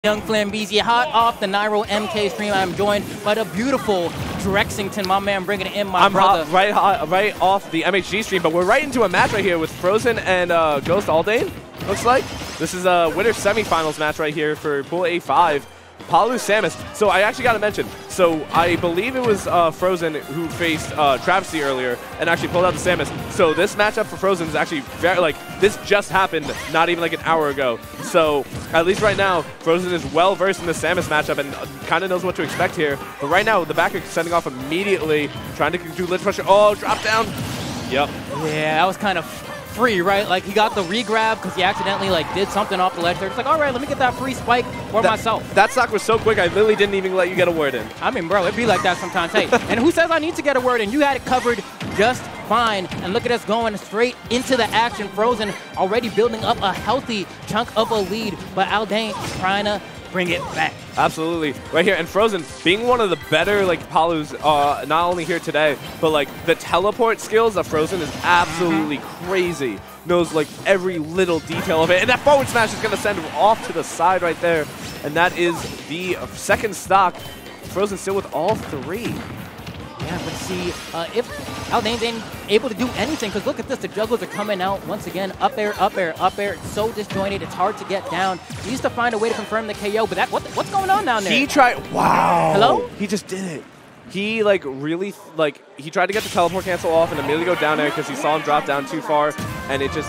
Young Flambeezy, hot off the Nairo MK stream. I'm joined by the beautiful Drexington, my man, bringing it in, my brother. I'm right off the MHG stream, but we're right into a match right here with Frozen and Ghost Aldane, looks like. This is a winner semifinals match right here for Pool A5. Palu Samus. So I actually got to mention, so I believe it was Frozen who faced Travesty earlier and actually pulled out the Samus. So this matchup for Frozen is actually very, like, this just happened not even like an hour ago. So at least right now, Frozen is well versed in the Samus matchup and kind of knows what to expect here. But right now, the backer sending off immediately, trying to do ledge pressure. Oh, drop down. Yep. Yeah, that was kind of free, right? Like, he got the re-grab because he accidentally, like, did something off the ledge there. It's like, all right, let me get that free spike for myself. That stock was so quick, I literally didn't even let you get a word in. I mean, bro, it'd be like that sometimes. Hey, and who says I need to get a word in? You had it covered just fine. And look at us going straight into the action. Frozen already building up a healthy chunk of a lead, but Aldane trying to bring it back. Absolutely. Right here. And Frozen being one of the better, like, Palus, not only here today, but, like, the teleport skills of Frozen is absolutely crazy. Knows, like, every little detail of it. And that forward smash is going to send him off to the side right there. And that is the second stock. Frozen still with all three. Yeah, but see, if Aldane's ain't able to do anything, because look at this, the jugglers are coming out once again, up air, up air, up air. It's so disjointed, it's hard to get down. He needs to find a way to confirm the KO, but what's going on down there? He tried, wow. Hello? He just did it. He, like, really, like, he tried to get the teleport cancel off and immediately go down there because he saw him drop down too far, and it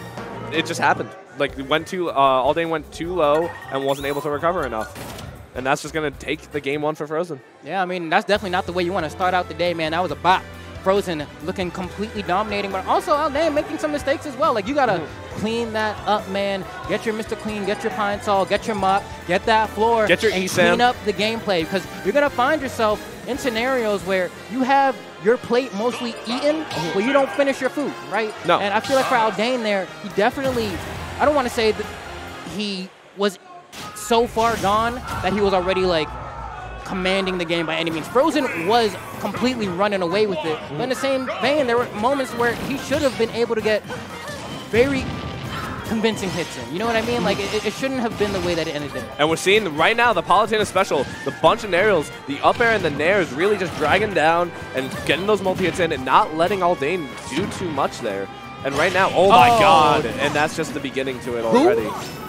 just happened. Like, Aldane went too low and wasn't able to recover enough. And that's just going to take the game one for Frozen. Yeah, I mean, that's definitely not the way you want to start out the day, man. That was a bop. Frozen looking completely dominating, but also Aldane making some mistakes as well. Like, you got to clean that up, man. Get your Mr. Clean, get your Pine Sol, get your mop, get that floor, get your and ESAM. Clean up the gameplay, because you're going to find yourself in scenarios where you have your plate mostly eaten, but you don't finish your food, right? No. And I feel like for Aldane there, he definitely, I don't want to say that he was so far gone that he was already, like, commanding the game by any means. Frozen was completely running away with it. But in the same vein, there were moments where he should have been able to get very convincing hits in. You know what I mean? Like, it shouldn't have been the way that it ended there. And we're seeing right now the Palutena special, the bunch of aerials, the up air and the nair is really just dragging down and getting those multi-hits in and not letting Aldane do too much there. And right now, oh my god, and that's just the beginning to it already.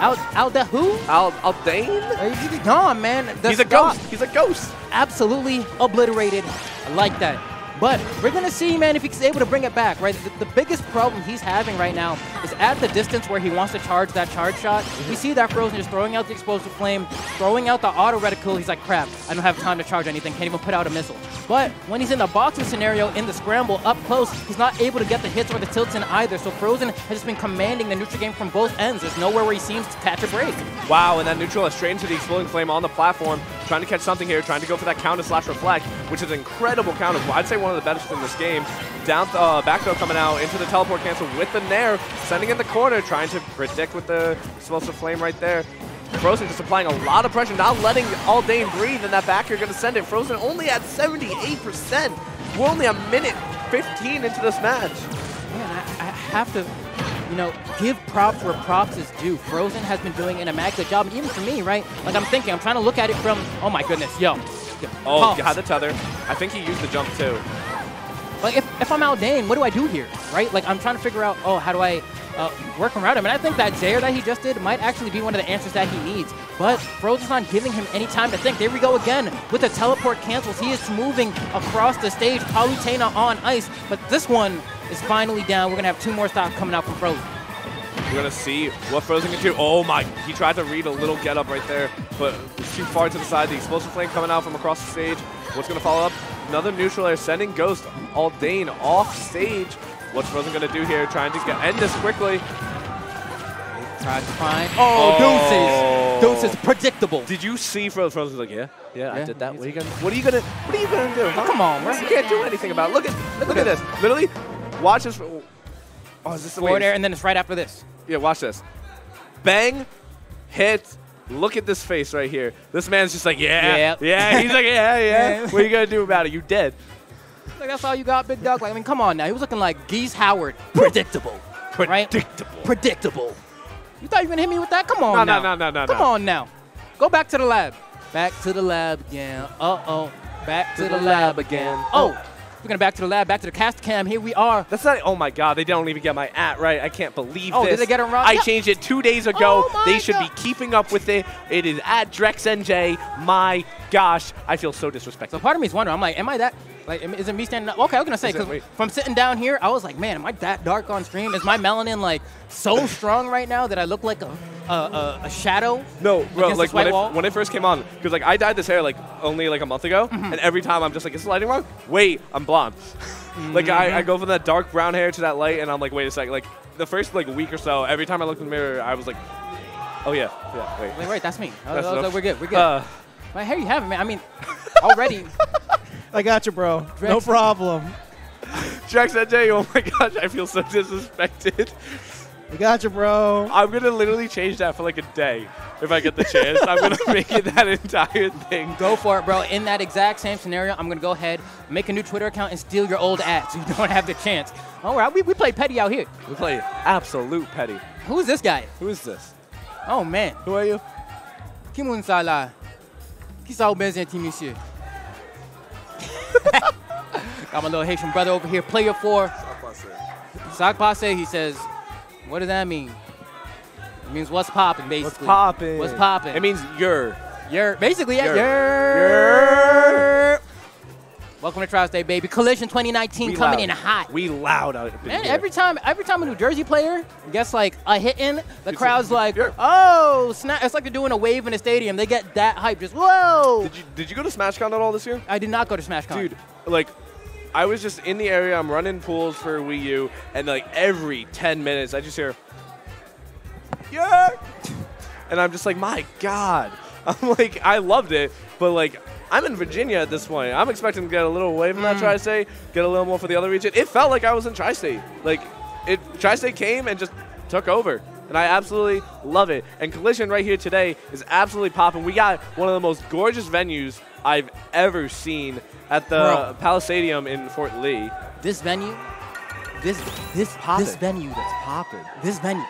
Who? Aldane? He's gone, man. He's a ghost. He's a ghost. Absolutely obliterated. I like that. But we're going to see, man, if he's able to bring it back, right? The biggest problem he's having right now is at the distance where he wants to charge that charge shot. You see that Frozen just throwing out the explosive flame, throwing out the auto reticle. He's like, crap, I don't have time to charge anything, can't even put out a missile. But when he's in the boxing scenario, in the scramble, up close, he's not able to get the hits or the tilts in either. So Frozen has just been commanding the neutral game from both ends. There's nowhere where he seems to catch a break. Wow, and that neutral is straight into the exploding flame on the platform, trying to catch something here, trying to go for that counter slash reflect, which is an incredible counter. I'd say one of the best in this game. Down back throw coming out into the teleport cancel with the nair, sending in the corner, trying to predict with the explosive flame right there. Frozen just applying a lot of pressure, not letting Aldane breathe, and that back here going to send it. Frozen only at 78%. We're only a minute 15 into this match. Man, I have to, you know, give props where props is due. Frozen has been doing an immaculate job, and even for me, right? Like, I'm trying to look at it from, oh my goodness, yo. Oh, you had the tether. I think he used the jump too. Like, if I'm Aldane, what do I do here, right? Like, I'm trying to figure out, oh, how do I work around him? And I think that Zaire that he just did might actually be one of the answers that he needs. But Frozen's not giving him any time to think. There we go again with the teleport cancels. He is moving across the stage. Palutena on ice. But this one is finally down. We're going to have 2 more stocks coming out from Frozen. We're going to see what Frozen can do. Oh my, he tried to read a little get up right there, but it's too far to the side. The explosive flame coming out from across the stage. What's going to follow up? Another neutral air, sending Ghost Aldane off stage. What's Frozen going to do here? Trying to end this quickly. Tried to find. Oh, deuces. Predictable. Did you see Frozen? Was like, yeah, I did that. What are you gonna do? Huh? Come on, bro. You can't do anything about it. Look at this. Literally, watch this. Oh, is this the forward air, and then it's right after this. Yeah, watch this. Bang, hit. Look at this face right here. This man's just like, yeah. He's like, yeah. What are you going to do about it? You dead. Like, that's all you got, big dog? Like, I mean, come on now. He was looking like Geese Howard. Predictable. Right? Predictable. You thought you were going to hit me with that? Come on now. No. Come on now. Go back to the lab. Back to the lab again. Uh-oh. Back to the lab again. Oh. We're going to back to the lab, back to the cast cam. Here we are. That's not. Oh my God! They don't even get my @ right. I can't believe this. Oh, did they get it wrong? I changed it 2 days ago. Oh they should God. be keeping up with it. It is @DrexNJ. My gosh, I feel so disrespected. So part of me is wondering. I'm like, am I that? Like, is it me standing up? Okay, I was gonna say because from sitting down here, I was like, man, am I that dark on stream? Is my melanin like so strong right now that I look like a shadow? No, bro. against Like this white wall? when it first came on, because like I dyed this hair like only like a month ago, and every time I'm just like, is the lighting wrong? Wait, I'm blonde. Like I go from that dark brown hair to that light, and I'm like, wait a second. Like the first like week or so, every time I looked in the mirror, I was like, oh yeah, wait. Wait, that's me. I That's was enough. like, we're good. We're good. My hair you have it, man. I mean, already. I got you, bro. Drex. No problem. DrexNJ, oh my gosh, I feel so disrespected. I got you, bro. I'm gonna literally change that for like a day if I get the chance. I'm gonna make it that entire thing. Go for it, bro. In that exact same scenario, I'm going to go ahead, make a new Twitter account, and steal your old ad so you don't have the chance. All right, we play petty out here. We play absolute petty. Who is this guy? Who is this? Oh, man. Who are you? Kimun Salah. Qui ça représente, monsieur? Got my little Haitian brother over here, player 4. Sak passe, he says, what does that mean? It means what's popping, basically. What's popping? What's popping? It means you're. Basically, yeah. You're. Welcome to Tri-State, baby. Collision 2019 coming in hot. We loud out in Man, here. every time a New Jersey player gets like a hit in, the It's crowd's like, yeah. oh, snap. It's like they're doing a wave in a stadium. They get that hype. Just, whoa. Did you go to SmashCon at all this year? I did not go to SmashCon. Dude, like, I was just in the area. I'm running pools for Wii U, and like every 10 minutes, I just hear, yeah, and I'm just like, my God. I'm like, I loved it, but like, I'm in Virginia at this point. I'm expecting to get a little away from that Tri-State, get a little more for the other region. It felt like I was in Tri-State. Like, Tri-State came and just took over. And I absolutely love it. And Collision right here today is absolutely popping. We got one of the most gorgeous venues I've ever seen at the Palisadium in Fort Lee. This venue, this venue that's popping. This venue.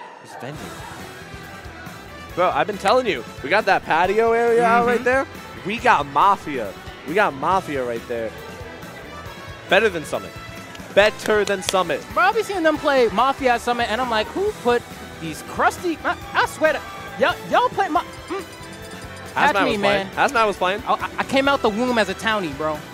Bro, I've been telling you, we got that patio area out right there. We got Mafia. We got Mafia right there. Better than Summit. Better than Summit. Bro, I'll be seeing them play Mafia at Summit, and I'm like, who put these crusty... I swear to... Y'all play... Catch me, man. Hazmat was playing. I came out the womb as a townie, bro.